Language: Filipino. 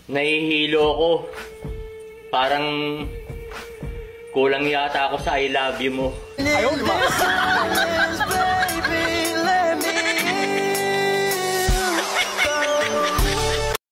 Nahihilo ako. Parang kulang yata ako sa I love you mo. Ayaw, di ba?